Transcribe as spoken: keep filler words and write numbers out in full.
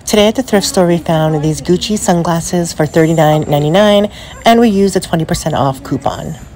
Today at the thrift store, we found these Gucci sunglasses for thirty-nine ninety-nine, and we used a twenty percent off coupon.